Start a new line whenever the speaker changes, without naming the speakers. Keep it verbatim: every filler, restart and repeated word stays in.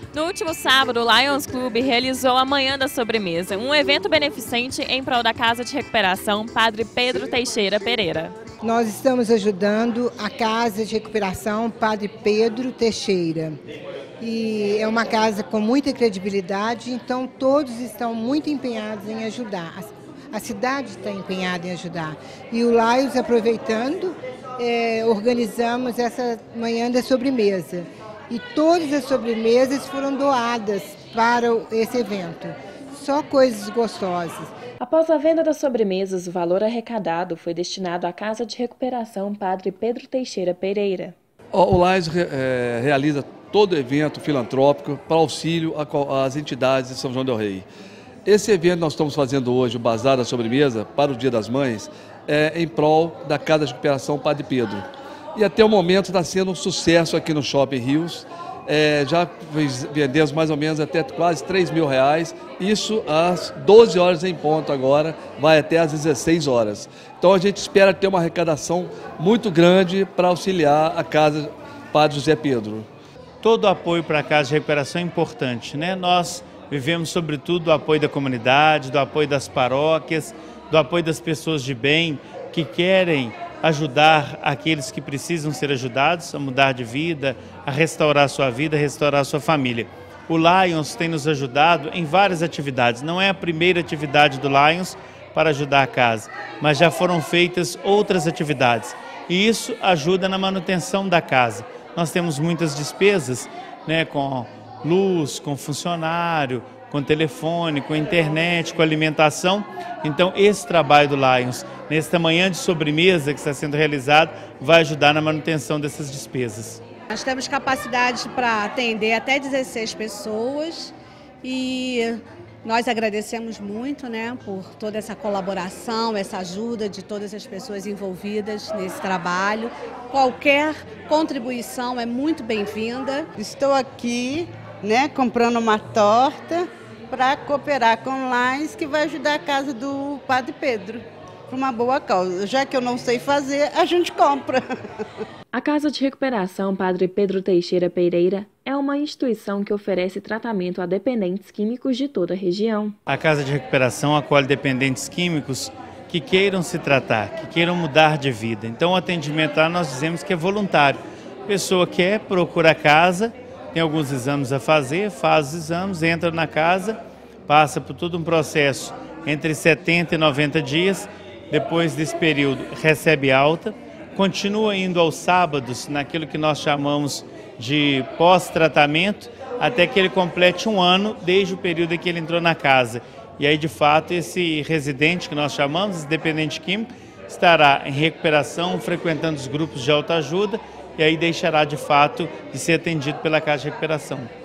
No último sábado, o Lions Clube realizou a Manhã da Sobremesa, um evento beneficente em prol da Casa de Recuperação Padre Pedro Teixeira Pereira.
Nós estamos ajudando a Casa de Recuperação Padre Pedro Teixeira. E é uma casa com muita credibilidade, então todos estão muito empenhados em ajudar. A cidade está empenhada em ajudar. E o Lions, aproveitando, é, organizamos essa Manhã da Sobremesa. E todas as sobremesas foram doadas para esse evento. Só coisas gostosas.
Após a venda das sobremesas, o valor arrecadado foi destinado à Casa de Recuperação Padre Pedro Teixeira Pereira.
O Lions é, realiza todo evento filantrópico para auxílio às entidades de São João del Rei. Esse evento nós estamos fazendo hoje, o Bazar da Sobremesa, para o Dia das Mães, é em prol da Casa de Recuperação Padre Pedro. E até o momento está sendo um sucesso aqui no Shopping Rios. É, já vendemos mais ou menos até quase três mil reais, isso às doze horas em ponto agora, vai até às dezesseis horas. Então a gente espera ter uma arrecadação muito grande para auxiliar a Casa Padre José Pedro.
Todo o apoio para a Casa de Recuperação é importante, né? Nós vivemos sobretudo do apoio da comunidade, do apoio das paróquias, do apoio das pessoas de bem que querem ajudar aqueles que precisam ser ajudados a mudar de vida, a restaurar a sua vida, a restaurar a sua família. O Lions tem nos ajudado em várias atividades. Não é a primeira atividade do Lions para ajudar a casa, mas já foram feitas outras atividades. E isso ajuda na manutenção da casa. Nós temos muitas despesas, né, com luz, com funcionário, com telefone, com internet, com alimentação. Então esse trabalho do Lions, nesta manhã de sobremesa que está sendo realizado, vai ajudar na manutenção dessas despesas.
Nós temos capacidade para atender até dezesseis pessoas e nós agradecemos muito, né, por toda essa colaboração, essa ajuda de todas as pessoas envolvidas nesse trabalho. Qualquer contribuição é muito bem-vinda.
Estou aqui, né, comprando uma torta para cooperar com o Lions, que vai ajudar a casa do Padre Pedro, para uma boa causa. Já que eu não sei fazer, a gente compra.
A Casa de Recuperação Padre Pedro Teixeira Pereira é uma instituição que oferece tratamento a dependentes químicos de toda a região.
A Casa de Recuperação acolhe dependentes químicos que queiram se tratar, que queiram mudar de vida. Então o atendimento lá nós dizemos que é voluntário. A pessoa quer, procura a casa, tem alguns exames a fazer, faz os exames, entra na casa, passa por todo um processo entre setenta e noventa dias, depois desse período recebe alta, continua indo aos sábados naquilo que nós chamamos de pós-tratamento, até que ele complete um ano desde o período em que ele entrou na casa. E aí, de fato, esse residente que nós chamamos, esse dependente químico, estará em recuperação, frequentando os grupos de autoajuda, e aí deixará de fato de ser atendido pela Casa de Recuperação.